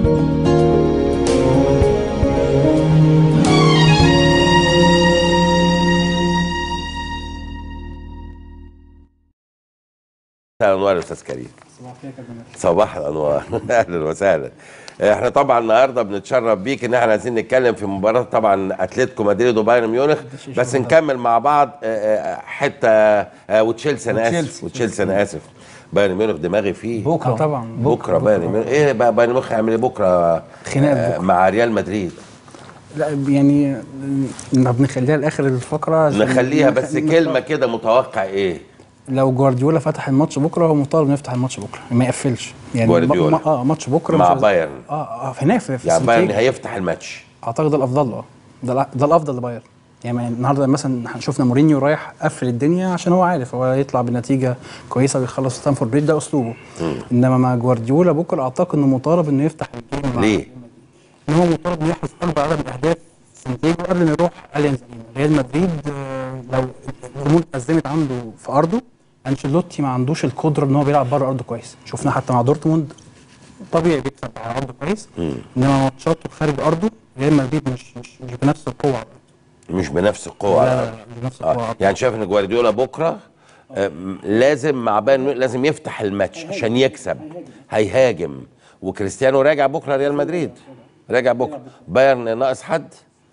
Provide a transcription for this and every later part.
مساء الانوار يا استاذ كريم. صباح الانوار. اهلا وسهلا. احنا طبعا النهارده بنتشرف بيك ان احنا عايزين نتكلم في مباراه طبعا اتلتيكو مدريد وبايرن ميونخ، بس نكمل مع بعض حته وتشيلسي. انا اسف بايرن ميونخ دماغي فيه بكره طبعا. بكره بايرن ميونخ ايه بقى؟ بايرن ميونخ هيعمل ايه بكره؟ خناقه مع ريال مدريد. لا يعني بنخليها لاخر الفقره، نخليها بس كلمه كده، متوقع ايه؟ لو جوارديولا فتح الماتش بكره هو مطالب انه يفتح الماتش بكره ما يقفلش يعني. جوارديولا ماتش بكره مع بايرن هناك في يعني بايرن هيفتح الماتش. اعتقد ده الافضل. ده الافضل لبايرن. يعني النهارده مثلا شفنا مورينيو رايح قفل الدنيا عشان هو عارف هو يطلع بنتيجه كويسه ويخلص ستانفورد بريدج، ده اسلوبه. انما مع جوارديولا بكره اعتقد انه مطالب انه يفتح الجيم. ليه؟ ان هو مطالب انه يحرز اكبر عدد من الاهداف سنتين قبل ما يروح اليانز ارينا. ريال مدريد لو الامور اتأزمت عنده في ارضه، انشيلوتي ما عندوش القدره ان هو بيلعب بره ارضه كويس. شفنا حتى مع دورتموند طبيعي بيكسب على ارضه كويس، انما ماتشاته خارج ارضه ريال مدريد مش بنفس القوه. مش بنفس القوه. لا بنفس القوه. يعني شايف ان جوارديولا بكره لازم مع بايرن لازم يفتح الماتش عشان يكسب، هيهاجم. وكريستيانو راجع بكره ريال مدريد، راجع بكره. بايرن ناقص حد؟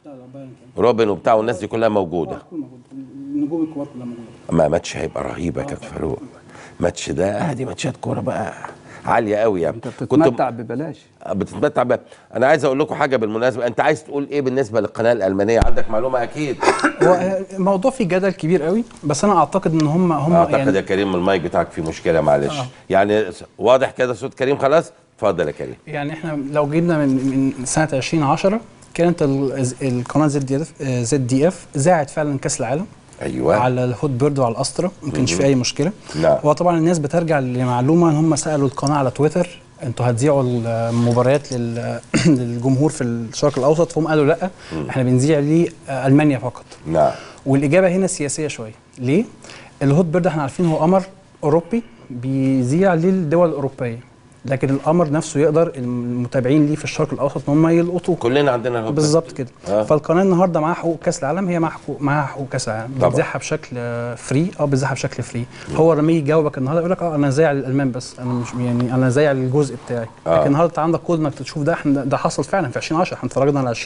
روبن وبتاع والناس دي كلها موجوده، النجوم الكبار كلها موجوده. ما ماتش هيبقى رهيب يا كابتن فاروق. ماتش ده دي ماتشات كوره بقى عاليه قوي يعني. انت بتتمتع ببلاش. بتتمتع انا عايز اقول لكم حاجه بالمناسبه. انت عايز تقول ايه بالنسبه للقناه الالمانيه؟ عندك معلومه اكيد. هو الموضوع فيه جدل كبير قوي، بس انا اعتقد ان هم اعتقد يعني يا كريم المايك بتاعك فيه مشكله، معلش. يعني واضح كده صوت كريم خلاص. اتفضل يا كريم. يعني احنا لو جبنا من سنه 2010 كانت القناه زد دي اف ذاعت فعلا كاس العالم. ايوه. على الهوت بيرد وعلى الاسطره، ما كانش في اي مشكله. نعم. وطبعا الناس بترجع لمعلومه ان هم سالوا القناه على تويتر انتوا هتذيعوا المباريات للجمهور في الشرق الاوسط، فهم قالوا لا احنا بنذيع لالمانيا فقط. نعم. والاجابه هنا سياسيه شويه. ليه؟ الهوت بيرد احنا عارفين هو قمر اوروبي بيذيع للدول الاوروبيه، لكن القمر نفسه يقدر المتابعين ليه في الشرق الاوسط ان هم يلقطوه. كلنا عندنا الهوت بالظبط كده. فالقناه النهارده معاها حقوق كاس العالم، هي معاها حقوق كاس العالم، بتذاعها بشكل فري. بتذاعها بشكل فري. هو لما يجي يجاوبك النهارده يقول لك انا زايع للالمان بس، انا مش يعني انا زايع للجزء بتاعي. لكن النهارده انت عندك كود انك تشوف ده. ده حصل فعلا في 2010. احنا اتفرجنا على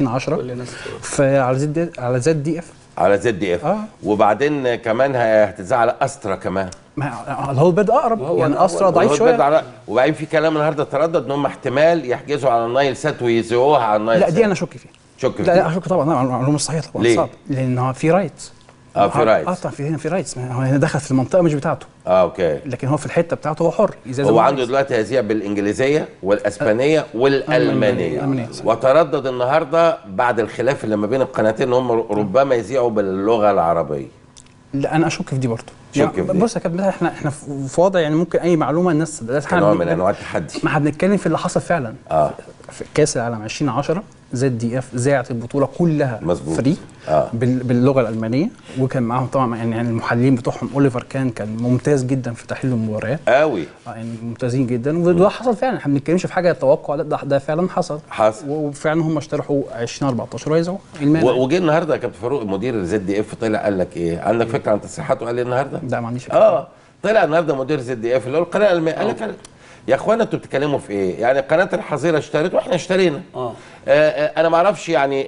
2010 على زد دي اف. على زد دي اف. وبعدين كمان هتذاع على استرا كمان. الهوت بيرد اقرب يعني، اسرع ضعيف شويه. وبعدين في كلام النهارده تردد ان هم احتمال يحجزوا على النايل سات ويذيعوها على النايل سات. لا دي انا اشك فيها. لا اشك طبعا. معلومه صحيحه طبعا. ليه؟ صعب لان في رايتس. في رايتس. طبعا في رايتس. هو هنا دخل في المنطقه مش بتاعته. اوكي. لكن هو في الحته بتاعته هو حر. هو عنده دلوقتي هيذيع بالانجليزيه والاسبانيه والالمانيه. وتردد النهارده بعد الخلاف اللي ما بين القناتين ان هم ربما يذيعوا باللغه العربيه. لا انا اشك في دي برضه. يعني بص يا كابتن، احنا في وضع يعني ممكن اي معلومه الناس نوع من انواع التحدي. ما احنا بنتكلم في اللي حصل فعلا. في كاس العالم 2010 زد دي اف ذاعت البطوله كلها فري باللغه الالمانيه، وكان معاهم طبعا يعني المحللين بتوعهم اوليفر كان ممتاز جدا في تحليل المباريات قوي. يعني ممتازين جدا. وده حصل فعلا. احنا ما بنتكلمش في حاجه توقع، ده فعلا حصل. وفعلا هم اشتروا حقوق 2014 ويذاعوا. وجه النهارده يا كابتن فاروق مدير زد دي اف طلع قال لك ايه؟ عندك فكره عن تصريحاته قال ايه النهارده؟ لا ما عنديش فكره. طلع النهارده مدير زد دي اف اللي هو القناه الالمانيه قال لك يا اخوانا انتوا بتتكلموا في ايه؟ يعني قناه الحظيره اشترت واحنا اشترينا. انا ما اعرفش يعني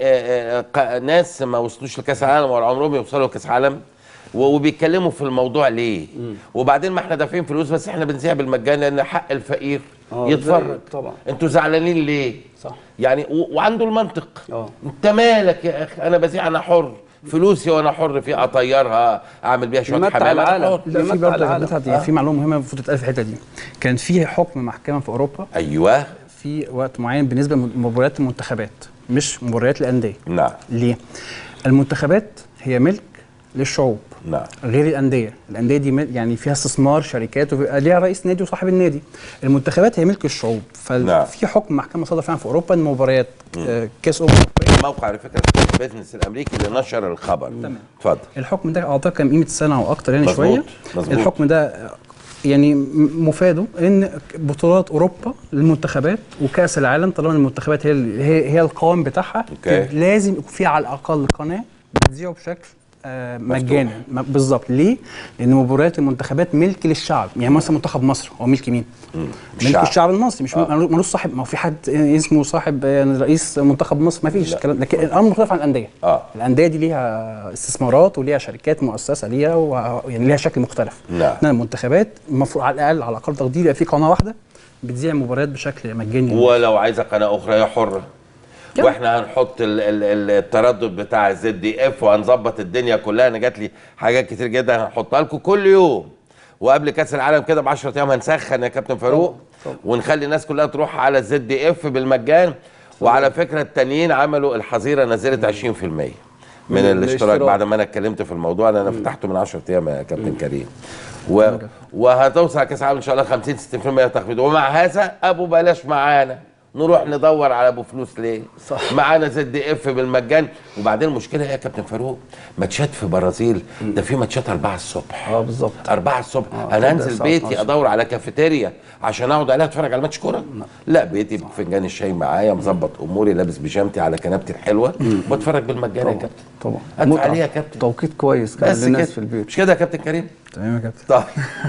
ناس ما وصلوش لكاس العالم ولا عمرهم يوصلوا لكاس العالم وبيتكلموا في الموضوع ليه؟ وبعدين ما احنا دافعين فلوس بس احنا بنذيع بالمجان لان حق الفقير يتفرج. طبعا. انتوا زعلانين ليه؟ صح. يعني وعنده المنطق. انت مالك يا اخي؟ انا بذيع، انا حر، فلوسي وانا حر فيها، اطيرها، اعمل بيها شويه حمامات. لا في برضه في معلومه مهمه المفروض تتقال في الحته دي. كان في حكم محكمه في اوروبا. ايوه. في وقت معين بالنسبه لمباريات المنتخبات مش مباريات الانديه. نعم. ليه؟ المنتخبات هي ملك للشعوب. نعم. غير الانديه دي يعني فيها استثمار شركات وليها رئيس نادي وصاحب النادي. المنتخبات هي ملك الشعوب. ففي حكم محكمه صدر فعلا في اوروبا ان مباريات كاس موقع على فكره بيزنس الامريكي اللي نشر الخبر. تمام. اتفضل. الحكم ده اعتقد كان قيمه سنه او اكتر يعني شويه. مظبوط. الحكم ده يعني مفاده ان بطولات اوروبا للمنتخبات وكاس العالم طالما المنتخبات هي القوام بتاعها لازم يكون في على الاقل قناه بتذيعه بشكل مجانا. بالظبط. ليه؟ لان مباريات المنتخبات ملك للشعب. يعني مثلا منتخب مصر هو ملك مين؟ ملك الشعب المصري. مش ملوش صاحب. ما هو في حد اسمه صاحب يعني رئيس منتخب مصر؟ ما فيش الكلام. لكن الامر مختلف عن الانديه. الانديه دي ليها استثمارات وليها شركات مؤسسه ليها يعني ليها شكل مختلف. المنتخبات المفروض على الاقل تقدير يبقى في قناه واحده بتذيع المباريات بشكل مجاني. ولو عايزه قناه اخرى هي حره. واحنا هنحط التردد بتاع الزد دي اف وهنظبط الدنيا كلها. انا جات لي حاجات كتير جدا هنحطها لكم كل يوم. وقبل كاس العالم كده ب 10 ايام هنسخن يا كابتن فاروق ونخلي الناس كلها تروح على الزد دي اف بالمجان. وعلى فكره التانيين عملوا الحظيره نزلت 20% من الاشتراك بعد ما انا اتكلمت في الموضوع. انا فتحته من 10 ايام يا كابتن كريم. وهتوصل على كاس العالم ان شاء الله 50 60% تخفيض. ومع هذا ابو بلاش معانا نروح ندور على ابو فلوس ليه؟ صح. معانا زد اف بالمجان. وبعدين المشكله ايه يا كابتن فاروق؟ ماتشات في برازيل ده في ماتشات 4 الصبح. بالظبط 4 الصبح. انا انزل بيتي ادور على كافيتيريا عشان اقعد عليها اتفرج على ماتش كوره؟ لا بيتي بفنجان الشاي معايا مظبط اموري لابس بيجامتي على كنبتي الحلوه واتفرج بالمجان يا كابتن. طبعا ادفع عليها يا كابتن. توقيت كويس للناس في البيت. مش كده يا كابتن كريم؟ تمام يا كابتن. طيب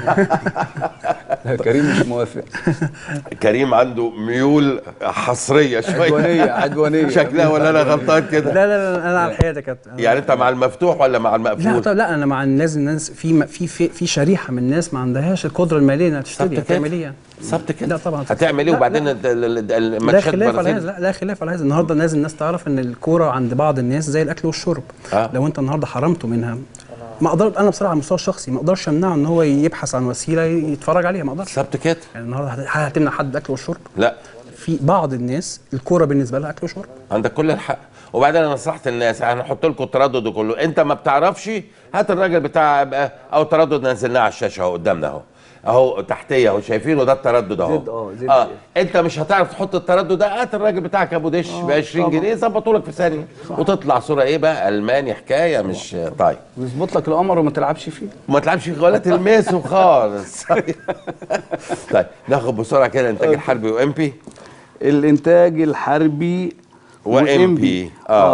لا كريم مش موافق. كريم عنده ميول حصريه شويه عدوانيه شكلها ولا انا غلطان كده؟ لا انا على الحقيقه يا كابتن. يعني انت مع المفتوح ولا مع المقفول؟ لا طب لا انا مع الناس في شريحه من الناس ما عندهاش القدره الماليه انها تشتري. هتعمل ايه يعني؟ بالظبط كده. لا طبعا هتعمل ايه؟ وبعدين الماتشات لا خلاف على هذا. النهارده لازم الناس تعرف ان الكوره عند بعض الناس زي الاكل والشرب. لو انت النهارده حرمته منها ما اقدر انا بصراحه على المستوى الشخصي ما اقدرش امنعه ان هو يبحث عن وسيله يتفرج عليها. ما اقدرش. بالظبط كده. يعني النهارده هتمنع حد الاكل والشرب؟ لا. في بعض الناس الكوره بالنسبه لها اكل وشرب. عندك كل الحق. وبعدين انا نصحت الناس هنحط لكم التردد كله. انت ما بتعرفش هات الراجل بتاع او تردد نزلناه على الشاشه اهو قدامنا اهو تحتيه اهو شايفينه ده التردد اهو. انت مش هتعرف تحط التردد ده. هات الراجل بتاعك ابو دش ب 20 جنيه ظبطه لك في ثانيه وتطلع صوره ايه بقى الماني حكايه مش طيب. ويظبط لك القمر وما تلعبش فيه. وما تلعبش فيه ولا تلمسه خالص. طيب ناخد بسرعه كده الانتاج الحربي وامبي. الانتاج الحربي وامبي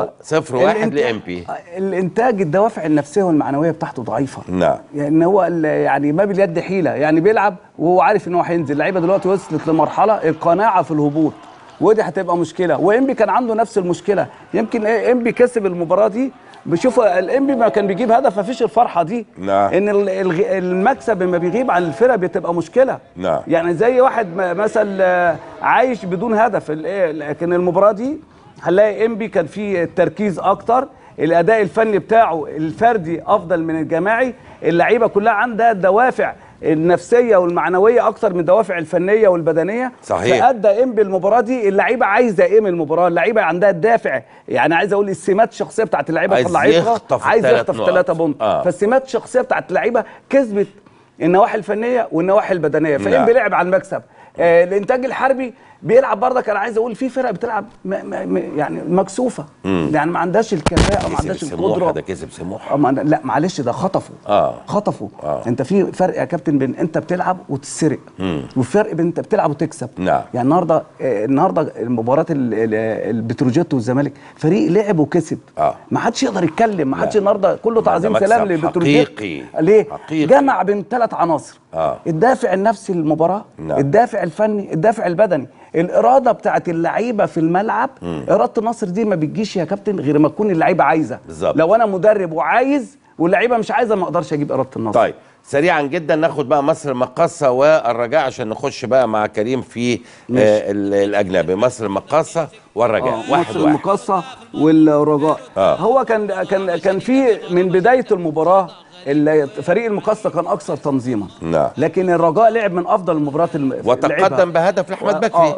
0-1 لامبي. الانتاج الدوافع النفسيه والمعنويه بتاعته ضعيفه. نعم. يعني هو يعني ما باليد حيله. يعني بيلعب وهو عارف ان هو هينزل. اللعيبه دلوقتي وصلت لمرحله القناعه في الهبوط ودي هتبقى مشكله. وامبي كان عنده نفس المشكله. يمكن امبي كسب المباراه دي. بشوف الامبي ما كان بيجيب هدف مفيش الفرحه دي. نعم. ان المكسب لما بيغيب عن الفرقه بتبقى مشكله. نعم. يعني زي واحد مثلا عايش بدون هدف. لكن المباراه دي هنلاقي امبي كان فيه التركيز اكتر. الاداء الفني بتاعه الفردي افضل من الجماعي. اللعيبه كلها عندها الدوافع النفسيه والمعنويه اكتر من الدوافع الفنيه والبدنيه. صحيح. فادى امبي المباراه دي. اللعيبه عايزه ايه من المباراه؟ اللعيبه عندها الدافع. يعني عايز اقول السمات الشخصيه بتاعت اللعيبه طلعتها. عايز يخطف 3 بونت. فالسمات الشخصيه بتاعت اللعيبه كسبت النواحي الفنيه والنواحي البدنيه. فامبي لعب على المكسب. الانتاج الحربي بيلعب برضك. انا عايز اقول في فرق بتلعب يعني مكسوفه. يعني ما عندهاش الكفاءه ما عندهاش القدره. ده كسب سموحه. لا معلش ده خطفوا. انت في فرق يا كابتن بين انت بتلعب وتسرق وفرق بين انت بتلعب وتكسب. نعم. يعني النهارده المباراه البتروجيت والزمالك فريق لعب وكسب. ما حدش يقدر يتكلم. ما حدش النهارده كله تعظيم سلام للبتروجيت. ليه؟ جمع بين 3 عناصر. الدافع النفسي للمباراه. الدافع الفني. الدافع البدني. الاراده بتاعت اللعيبه في الملعب. اراده النصر دي ما بتجيش يا كابتن غير ما تكون اللعيبه عايزه. بالظبط. لو انا مدرب وعايز واللعيبه مش عايزه ما اقدرش اجيب اراده النصر. طيب سريعا جدا ناخد بقى مصر المقاصه والرجاء عشان نخش بقى مع كريم في الاجنبي. مصر المقاصه والرجاء. مصر المقاصه والرجاء. هو كان في من بدايه المباراه فريق المقاصه كان اكثر تنظيما. نعم. لكن الرجاء لعب من افضل المباريات وتقدم بهدف لاحمد بكري.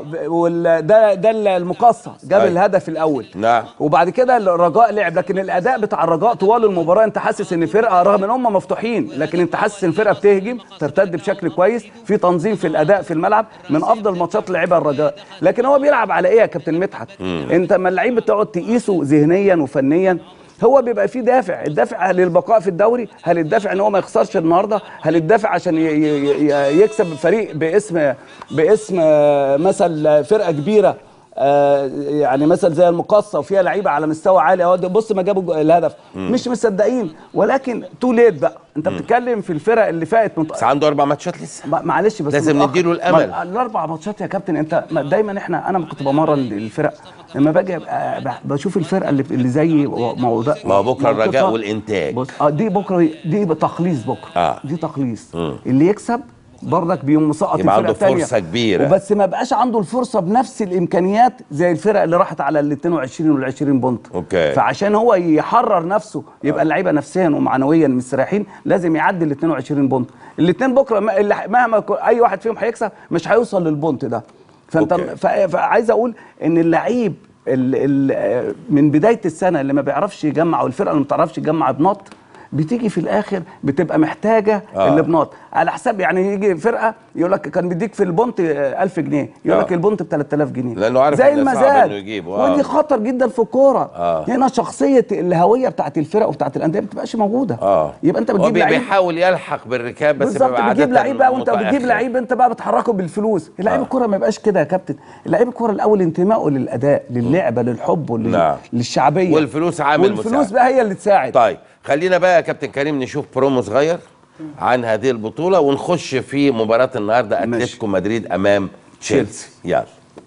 ده المقاصه جاب الهدف الاول. نعم. وبعد كده الرجاء لعب. لكن الاداء بتاع الرجاء طوال المباراه انت حاسس ان فرقه رغم ان هم مفتوحين لكن انت حاسس ان الفرقه بتهجم ترتد بشكل كويس. في تنظيم في الاداء في الملعب. من افضل ماتشات لعبها الرجاء. لكن هو بيلعب على ايه يا كابتن مدحت؟ انت لما اللعيب بتقعد تقيسه ذهنيا وفنيا هو بيبقى فيه دافع، الدافع للبقاء في الدوري، هل الدافع ان هو ما يخسرش النهارده، هل الدافع عشان يكسب فريق باسم مثلا فرقه كبيره يعني مثلا زي المقصه وفيها لعيبه على مستوى عالي اهو، بص ما جابوا الهدف مش مصدقين، ولكن تو ليت بقى انت بتتكلم في الفرق اللي فاتت بس عنده 4 ماتشات لسه، معلش بس لازم نديله الامل. الاربع ماتشات يا كابتن، انت دايما انا كنت بمرن الفرق لما باجي بشوف الفرقه اللي زي ما هو بكره الرجاء والانتاج، بص دي بكره دي تخليص بكره دي تخليص اللي يكسب برضك بيقوم مسقط يبقى الفرقه عنده فرصه كبيره، وبس ما بقاش عنده الفرصه بنفس الامكانيات زي الفرق اللي راحت على ال 22 وال 20 بونت. اوكي. فعشان هو يحرر نفسه يبقى اللعيبه نفسيا ومعنويا مستريحين لازم يعدي ال 22 بونت. الاثنين بكره مهما اي واحد فيهم هيكسب مش هيوصل للبونت ده. فانت فعايز اقول ان اللعيب من بدايه السنه اللي ما بيعرفش يجمع، والفرقه اللي ما بتعرفش تجمع بنط بتيجي في الاخر بتبقى محتاجه البناط على حساب، يعني يجي فرقه يقول لك كان بيديك في البونت 1000 جنيه يقول لك البونت ب 3000 جنيه لانه عارف زي المزاد يجيبه. ودي خطر جدا في الكوره. هنا شخصيه الهويه بتاعت الفرق وبتاعت الانديه ما بتبقاش موجوده. يبقى انت بتجيب لعيب بيحاول يلحق بالركاب بس بالظبط، بتجيب لعيب بقى وانت بتجيب لعيب انت بقى بتحركه بالفلوس. لعيب الكوره ما يبقاش كده يا كابتن، لعيب الكوره الاول انتمائه للاداء للعبه للحب للشعبيه، والفلوس عامل مساعد، والفلوس بقى هي اللي تساعد. طيب خلينا بقى يا كابتن كريم نشوف برومو صغير عن هذه البطولة ونخش في مباراة النهارده اتلتيكو مدريد امام تشيلسي. يلا.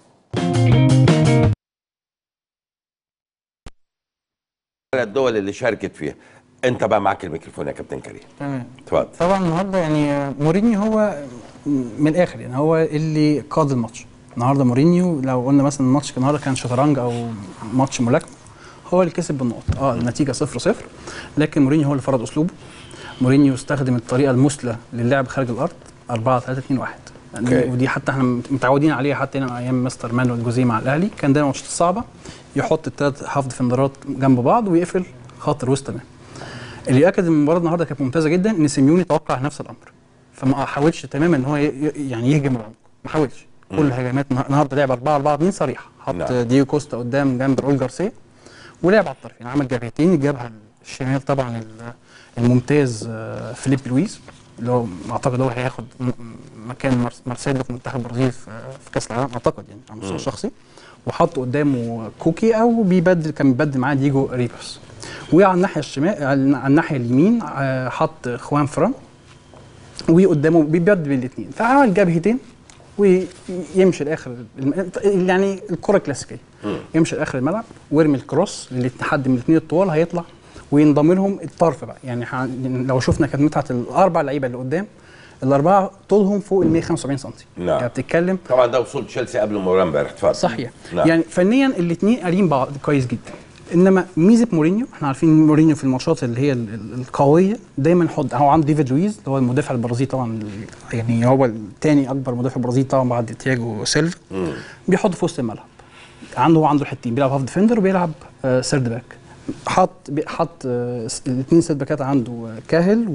الدول اللي شاركت فيها، انت بقى معاك الميكروفون يا كابتن كريم. تمام. اتفضل. طبعا النهارده يعني مورينيو هو من الاخر يعني هو اللي قاد الماتش. النهارده مورينيو لو قلنا مثلا الماتش النهارده كان شطرنج او ماتش ملاكمه، هو اللي كسب بالنقط. النتيجه 0-0، لكن مورينيو هو اللي فرض اسلوبه. مورينيو استخدم الطريقه المثلى للعب خارج الارض 4-3-2-1، ودي حتى احنا متعودين عليها حتى هنا ايام مستر مانويل جوزيه مع الاهلي، كان دايما الماتشات الصعبه يحط الثلاث هاف ديفندرات جنب بعض ويقفل خط الوسط تمام. اللي ياكد ان المباراه النهارده كانت ممتازه جدا ان سيميوني توقع نفس الامر، فما حاولش تماما ان هو يعني يهجم العمق، ما حاولش. كل الهجمات النهارده لعب 4-4-2 صريحه، حط دييجو كوستا قدام جنب راؤول جارسيا ولعب على الطرفين، عمل جبهتين، جابها الشمال طبعا الممتاز فيليب لويس اللي هو اعتقد هو هياخد مكان مارسيلو في منتخب البرازيل في كاس العالم اعتقد يعني على المستوى الشخصي، وحط قدامه كوكي او كان بيبدل معاه دييجو ريباس. وعلى الناحيه الشمال على الناحيه اليمين حط خوان فران وقدامه بيبدل بالاثنين، فعمل جبهتين ويمشي لاخر يعني الكره الكلاسيكيه، يمشي لاخر الملعب ويرمي الكروس لحد من الاثنين الطوال هيطلع وينضم لهم الطرف بقى. يعني لو شفنا كانت متعه الاربع لعيبه اللي قدام، الاربعه طولهم فوق ال 175 سم. يعني بتتكلم طبعا ده وصول تشيلسي قبل المباراه امبارح. اتفضل. صحيح. يعني فنيا الاثنين قارين بعض كويس جدا، انما ميزه مورينيو احنا عارفين مورينيو في الماتشات اللي هي القويه دايما يحط، هو عنده ديفيد لويز اللي هو المدافع البرازيلي طبعا، يعني هو الثاني اكبر مدافع برازيلي طبعا بعد تياجو سيلفا، بيحط في وسط الملعب. عنده الحتتين، بيلعب هاف ديفندر وبيلعب سيرد باك. حط الاثنين سيرد باكات عنده كاهل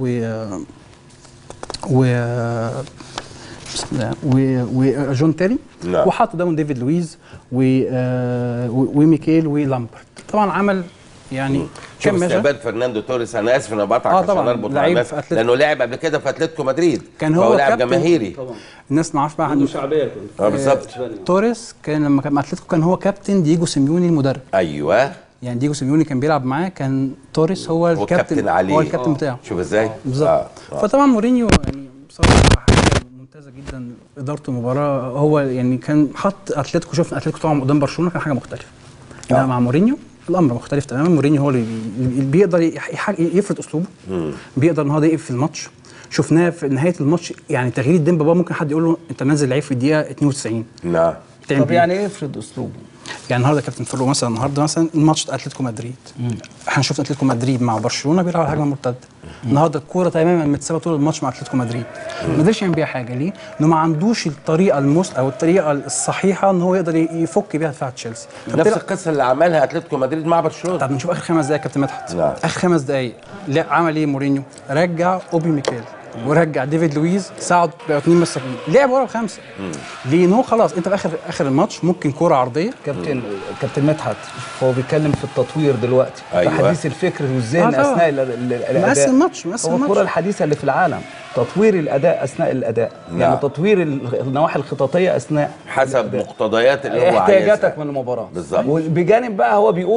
وجون تيري، وحط قدامهم ديفيد لويز وميكيل ولامبرت. طبعا عمل يعني كم استقبال فرناندو توريس، انا اسف انا بقطعك عشان اربط مع الناس لانه لعب قبل كده في اتلتيكو مدريد، كان هو لاعب جماهيري طبعا الناس ما عارفه بقى عنده شعبيه بالظبط. توريس كان لما كان مع اتلتيكو كان هو كابتن دييجو سيميوني المدرب. ايوه يعني دييجو سيميوني كان بيلعب معاه، كان توريس هو الكابتن عليه. هو الكابتن بتاعه. شوف ازاي بالظبط. فطبعا مورينيو يعني بصراحه حاجه ممتازه جدا ادارته المباراه. هو يعني كان حط اتلتيكو، شفنا اتلتيكو طبعا قدام برشلونه كان حاجه مختلفه، انما مع مورينيو الامر مختلف تماما. مورينيو هو اللي بيقدر يفرض اسلوبه، بيقدر ان هو يقفل الماتش. شفناه في نهايه الماتش يعني تغيير ديمبابا ممكن حد يقول له انت منزل لعيب في الدقيقه 92. نعم. طب يعني ايه يفرض اسلوبه؟ يعني النهارده كابتن فرو مثلا النهارده الماتش اتلتيكو مدريد، احنا شفنا اتلتيكو مدريد مع برشلونه بيلعب على هجمه مرتده. النهارده الكوره تماما متسابه طول الماتش مع اتلتيكو مدريد، ما قدرش يعمل بيها حاجه. ليه؟ انه ما عندوش الطريقه او الطريقه الصحيحه ان هو يقدر يفك بيها دفاع تشيلسي. نفس القصه اللي عملها اتلتيكو مدريد مع برشلونه. طب نشوف اخر 5 دقائق كابتن مدحت. اخر 5 دقائق عمل ايه مورينيو؟ رجع اوبي ميكيل ورجع ديفيد لويز ساعد بقوا 2 مساكين، لعب ورا ال5 ليه؟ نو خلاص انت في اخر الماتش ممكن كوره عرضيه. كابتن مدحت هو بيتكلم في التطوير دلوقتي، أيوة. في حديث الفكر والذهن اثناء الاداء. مقاس الماتش هو الكره الحديثه اللي في العالم تطوير الاداء اثناء الاداء. يعني تطوير النواحي الخططيه اثناء حسب مقتضيات اللي هو عايزها، احتياجاتك من المباراه بالظبط. وبجانب بقى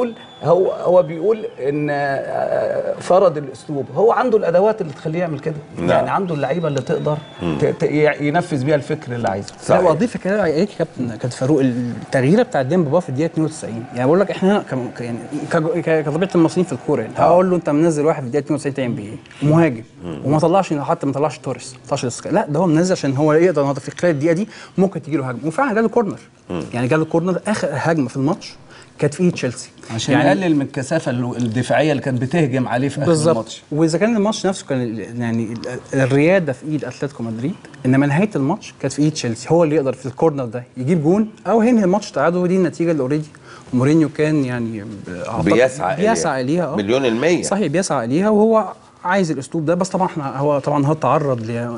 هو بيقول ان فرض الاسلوب، هو عنده الادوات اللي تخليه يعمل كده. يعني عنده اللعيبه اللي تقدر ينفذ بيها الفكر اللي عايزه. لا واضيف كده عليك كابتن فاروق، التغيير بتاع ديمبابا في الدقيقه 92، يعني بقول لك احنا هنا يعني كطبيعه المصريين في الكوره، يعني هقول له انت منزل واحد في الدقيقه 92 تعمل بيه ايه؟ مهاجم وما طلعش، حتى ما طلعش توريس، ما طلعش لا ده هو منزل عشان هو يقدر النهارده في خلال الدقيقه دي ممكن تجي له هجمه، وفعلا جاله كورنر. يعني جاله كورنر اخر هجمه في الماتش كانت في ايد تشيلسي عشان يعني يقلل من الكثافه الدفاعيه اللي كانت بتهجم عليه في اخر الماتش. واذا كان الماتش نفسه كان يعني الرياده في ايد اتلتيكو مدريد، انما نهايه الماتش كانت في ايد تشيلسي، هو اللي يقدر في الكورنر ده يجيب جون او ينهي الماتش تعادل، ودي النتيجه اللي اوريدي مورينيو كان يعني بيسعى اليها. مليون المية صحيح بيسعى اليها، وهو عايز الاسلوب ده. بس طبعا هو تعرض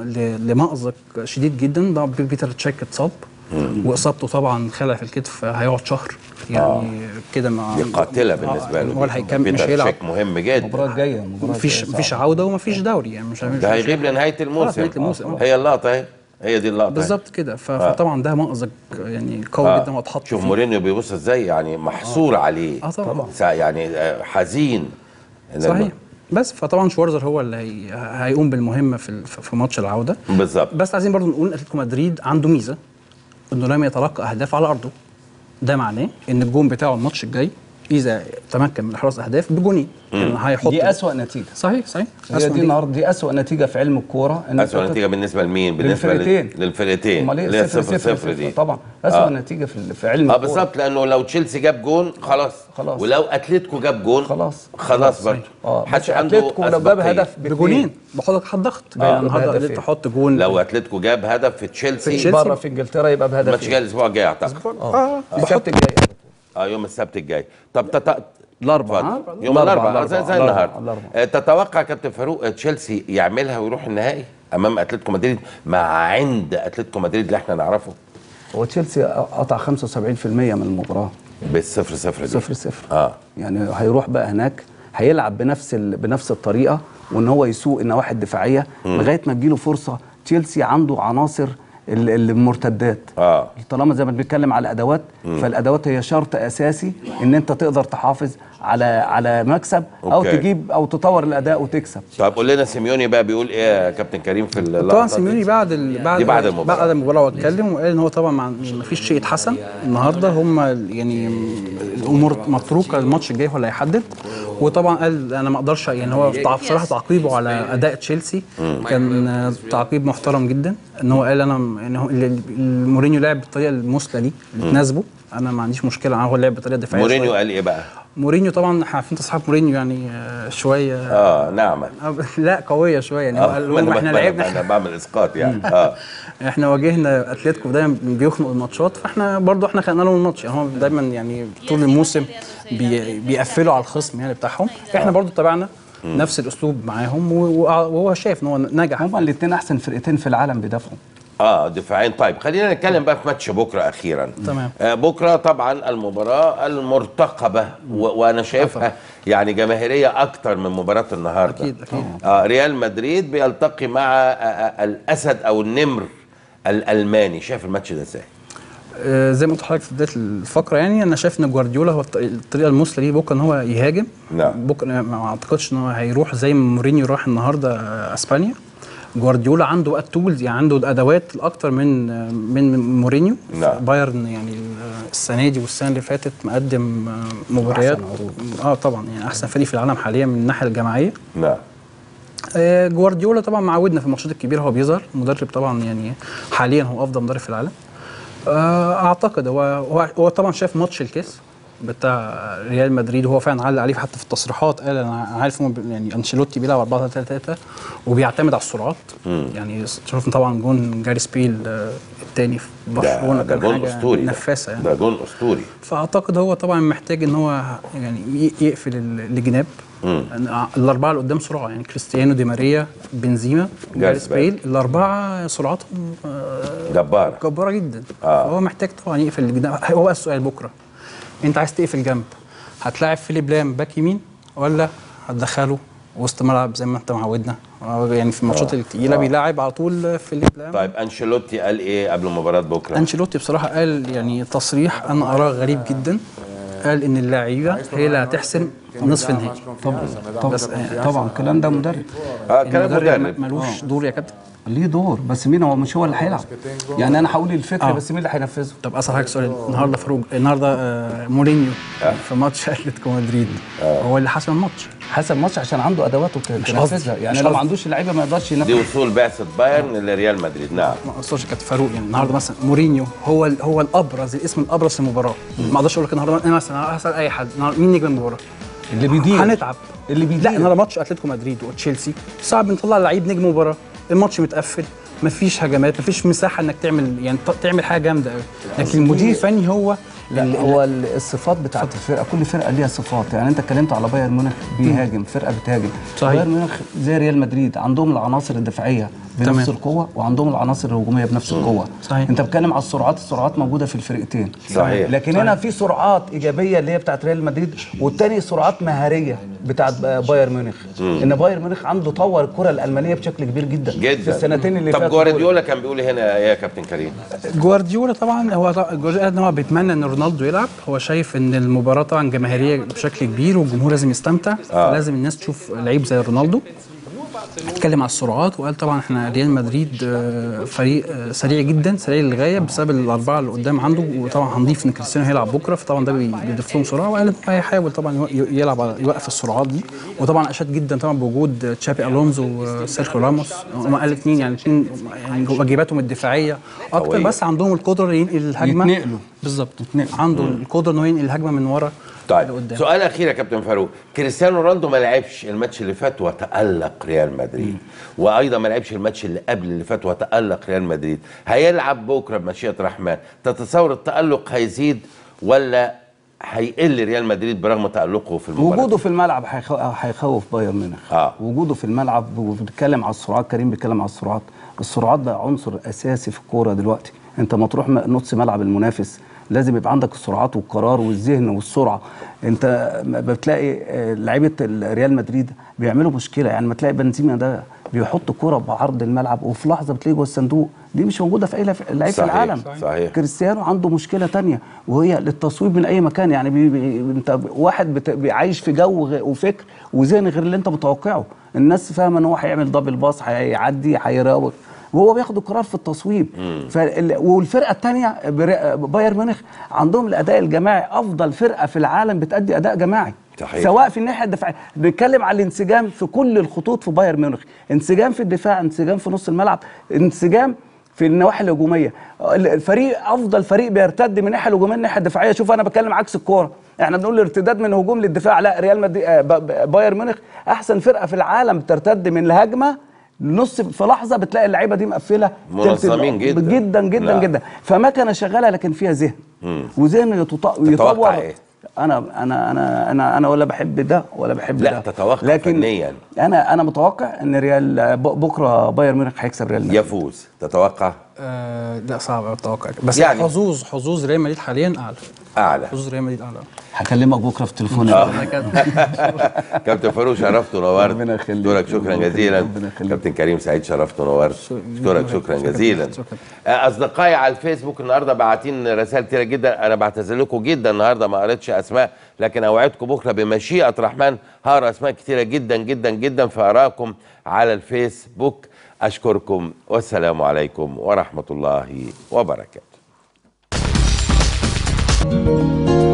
لمأزق شديد جدا. ده بيتر تشيك اتصاب، واصابته طبعا خلع في الكتف، هيقعد شهر يعني كده. دي قاتله بالنسبه له، هو هيكمل مش هيلعب، شيك مهم جدا. المباراه الجايه مفيش عوده ومفيش دوري، يعني مش ده هيغيب لنهايه الموسم. هي اللقطه اهي، هي دي اللقطه بالظبط كده. فطبعا ده مأزق يعني قوي جدا واتحط. شوف مورينيو بيبص ازاي، يعني محصور عليه طبعا يعني حزين. صحيح. بس فطبعا شوارزر هو اللي هيقوم بالمهمه في ماتش العوده بالظبط. بس عايزين برضو نقول اتلتيكو مدريد عنده ميزه انه لم يتلقى اهداف على ارضه. ده معناه ان الجون بتاعه الماتش الجاي اذا تمكن من احراز اهداف بجونين يعني هيحط. دي اسوأ نتيجه. صحيح هي دي النهارده دي اسوأ نتيجه في علم الكوره. اسوأ نتيجه بالنسبه لمين؟ بالنسبه للفرقتين اللي هي 0-0 دي طبعا اسوأ نتيجه في علم الكوره. بالظبط، لانه لو تشيلسي جاب جون خلاص، ولو اتلتيكو جاب جون خلاص برضه. حتى اتلتيكو لو جاب هدف بجونين بحط لك ضغط النهارده تحط جون. لو اتلتيكو جاب هدف في تشيلسي بره في انجلترا يبقى بهدف. الماتش جاي الاسبوع الجاي اعتقد. السبت الجاي. يوم السبت الجاي. طب الاربعاء يوم الاربعاء زي النهارده. تتوقع كابتن فاروق تشيلسي يعملها ويروح النهائي امام اتلتيكو مدريد مع عند اتلتيكو مدريد اللي احنا نعرفه؟ هو تشيلسي قطع 75% من المباراه بال0-0 دي 0-0. يعني هيروح بقى هناك هيلعب بنفس الطريقه، وان هو يسوق النواحي الدفاعيه لغايه ما تجيله فرصه. تشيلسي عنده عناصر المرتدات. طالما زي ما بنتكلم على ادوات، فالادوات هي شرط اساسي ان انت تقدر تحافظ على مكسب او تجيب او تطور الاداء وتكسب. طب قول لنا سيميوني بقى بيقول ايه يا كابتن كريم في اللقطه؟ طبعا سيميوني بعد المباراه واتكلم وقال ان هو طبعا ما فيش شيء اتحسن النهارده، هم يعني الامور متروكه، الماتش الجاي هو اللي هيحدد. وطبعا قال انا ما اقدرش، يعني هو بصراحه تعقيبه على اداء تشيلسي كان تعقيب محترم جدا. ان هو قال انا مورينيو لعب بالطريقه المثلى ليه اللي تناسبه، انا ما عنديش مشكله معاه، هو لعب بطريقه دفاعيه. مورينيو قال ايه بقى؟ مورينيو طبعا احنا عارفين تصحيح مورينيو يعني شويه ناعمه لا قويه شويه يعني. قال احنا لعبنا، انا بعمل اسقاط يعني احنا واجهنا اتلتيكو دايما بيخنق الماتشات، فاحنا برضو احنا خدنا لهم الماتش. يعني هم دايما يعني طول الموسم بيقفلوا على الخصم يعني بتاعهم، احنا برضو تبعنا نفس الاسلوب معاهم، وهو شايف ان هو نجح. هم الاثنين احسن فرقتين في العالم بيدافعوا دفاعين. طيب خلينا نتكلم بقى في ماتش بكره اخيرا. تمام. بكره طبعا المباراه المرتقبه وانا شايفها يعني جماهيريه اكتر من مباراه النهارده. اكيد ريال مدريد بيلتقي مع الاسد او النمر الالماني. شايف الماتش ده ازاي؟ زي ما قلت لحضرتك في بدايه الفقره، يعني انا شايف ان جوارديولا هو الطريقه المثلى ليه بكره ان هو يهاجم. بكره ما اعتقدش ان هو هيروح زي ما مورينيو راح النهارده اسبانيا. جوارديولا عنده بقى التولز، يعني عنده الادوات الاكتر من مورينيو. بايرن يعني السنه دي والسنه اللي فاتت مقدم مباريات طبعا يعني احسن فريق في العالم حاليا من الناحيه الجماعيه. جوارديولا طبعا معودنا في الماتشات الكبيره هو بيظهر مدرب، طبعا يعني حاليا هو افضل مدرب في العالم. اعتقد هو طبعا شاف ماتش الكاس بتاع ريال مدريد، وهو فعلا علق عليه حتى في التصريحات، قال انا عارف يعني انشيلوتي بيلعب 4-3-3 وبيعتمد على السرعات. يعني شفنا طبعا جون جاريث بيل الثاني في برشلونه، ده جون اسطوري، نفاسه يعني. ده جون اسطوري. فاعتقد هو طبعا محتاج ان هو يعني يقفل الجناب. الاربعه اللي قدام سرعه، يعني كريستيانو، دي ماريا، بنزيما، جاريث بيل، الاربعه سرعتهم جباره جدا. هو محتاج طبعا يقفل الجناب. هو بقى السؤال بكره، انت عايز تقفل جنب، هتلاعب فيليب لام باك يمين ولا هتدخله وسط ملعب زي ما انت معودنا؟ يعني في الماتشات الثقيله بيلاعب على طول فيليب لام. طيب انشيلوتي قال ايه قبل مباراه بكره؟ انشيلوتي بصراحه قال يعني تصريح انا اراه غريب جدا، قال ان اللعيبه هي اللي هتحسم نصف النهائي. طبعا الكلام ده مدرب. كلام مدرب ملوش دور يا كابتن. ليه دور، بس مين هو؟ مش هو اللي هيلعب. يعني انا هقول الفكره بس مين اللي هينفذه؟ طب اسال حضرتك سؤال، النهارده النهارده مورينيو في ماتش اتلتيكو مدريد هو اللي حسم الماتش. حسم الماتش عشان عنده ادواته تنفذها، يعني لو ما عندوش اللعيبه ما يقدرش ينفذ. دي وصول بعثه بايرن لريال مدريد. نعم ما اقصدش كابتن فاروق، يعني النهارده مثلا مورينيو هو الابرز، الاسم الابرز في المباراه. ما اقدرش اقول لك النهارده انا مثلا هسال اي حد مين نجم المباراه اللي بيدير، هنتعب اللي بيدير. لا النهارده ماتش اتلتيكو مدريد وتشيلسي صعب نطلع لعيب نجم مباراه، الماتش متقفل، مفيش هجمات، مفيش مساحه انك تعمل حاجه جامده قوي. لكن المدير الفني هو هو الصفات بتاعت الفرقه، كل فرقه ليها صفات. يعني انت اتكلمت على بايرن ميونخ بيهاجم، فرقه بتهاجم. بايرن ميونخ زي ريال مدريد عندهم العناصر الدفاعيه بنفس القوه وعندهم العناصر الهجوميه بنفس القوه. صحيح. انت بتتكلم على السرعات موجوده في الفرقتين. صحيح. لكن هنا في سرعات ايجابيه اللي هي بتاعت ريال مدريد، والتاني سرعات مهاريه بتاعت بايرن ميونخ. ان بايرن ميونخ عنده طور الكره الالمانيه بشكل كبير جدا في السنتين اللي فاتوا. طب جوارديولا كان بيقول هنا ايه يا كابتن كريم؟ جوارديولا طبعا جوارديولا ان هو بيتمنى ان رونالدو يلعب، هو شايف ان المباراه طبعا جماهيريه بشكل كبير والجمهور لازم يستمتع. لازم الناس تشوف لعيب زي رونالدو. اتكلم على السرعات وقال طبعا احنا ريال مدريد فريق سريع جدا، سريع للغايه بسبب الاربعه اللي قدام عنده، وطبعا هنضيف ان كريستيانو هيلعب بكره، فطبعا ده بيضيف لهم سرعه. وقال هيحاول طبعا يوقف السرعات دي. وطبعا اشاد جدا طبعا بوجود تشابي الونزو وسيرخيو راموس، هم قال اثنين يعني واجباتهم الدفاعيه اكتر، بس عندهم القدره ينقل الهجمه. يتنقلوا بالظبط، عنده القدره انه ينقل الهجمه من ورا. طيب سؤال اخير يا كابتن فاروق، كريستيانو رونالدو ما لعبش الماتش اللي فات وتألق ريال مدريد، وايضا ما لعبش الماتش اللي قبل اللي فات وتألق ريال مدريد، هيلعب بكره بمشيئة الرحمن، تتصور التألق هيزيد ولا هيقل ريال مدريد برغم تألقه في المباراة؟ وجوده في الملعب هيخوف بايرن ميونخ. وجوده في الملعب، وبنتكلم على السرعات، كريم بيتكلم على السرعات بقى عنصر اساسي في الكوره دلوقتي. انت ما تروح نص ملعب المنافس لازم يبقى عندك السرعات والقرار والذهن والسرعه. انت بتلاقي لعيبه ريال مدريد بيعملوا مشكله، يعني ما تلاقي بنزيما ده بيحط كوره بعرض الملعب وفي لحظه بتلاقيه جوه الصندوق، دي مش موجوده في اي لعيب في العالم. صحيح. كريستيانو عنده مشكله تانية وهي للتصويب من اي مكان. يعني انت واحد عايش في جو وفكر وذهن غير اللي انت متوقعه. الناس فاهمه ان هو هيعمل دبل باص، هيعدي، هيراوغ، وهو بياخد القرار في التصويب. والفرقه الثانيه بايرن ميونخ عندهم الاداء الجماعي، افضل فرقه في العالم بتأدي اداء جماعي. صحيح. سواء في الناحيه الدفاعيه، بنتكلم على الانسجام في كل الخطوط في بايرن ميونخ، انسجام في الدفاع، انسجام في نص الملعب، انسجام في النواحي الهجوميه. الفريق افضل فريق بيرتد من الناحيه الهجوميه الناحيه الدفاعيه. شوف انا بتكلم عكس الكوره، احنا بنقول الارتداد من الهجوم للدفاع، لا ريال مدريد بايرن ميونخ احسن فرقه في العالم بترتد من الهجمه نص في لحظه، بتلاقي اللعيبه دي مقفله منظمين جدا جدا جدا لا. جدا. فمكنه شغاله لكن فيها ذهن، وذهن يطور. إيه؟ انا ولا بحب ده ولا بحب لا ده. تتوقع لكن فنيا انا متوقع ان ريال بكره بايرن ميونخ هيكسب ريال مدريد. يفوز. تتوقع؟ لا صعب اتوقع، بس يعني حظوظ ريال مدريد حاليا اعلى. حظوظ ريال مدريد اعلى. هكلمك بكره في التليفون. كابتن فاروق شرفت ونورت. اشكرك شكرا جزيلا. كابتن كريم سعيد شرفت ونورت. اشكرك شكرا جزيلا. اصدقائي على الفيسبوك النهارده باعتين رسائل كتيره جدا، انا بعتذر لكم جدا النهارده ما قريتش اسماء، لكن اوعدكم بكره بمشيئه الرحمن هقرا اسماء كتيره جدا جدا جدا في ارائكم على الفيسبوك. اشكركم والسلام عليكم ورحمه الله وبركاته.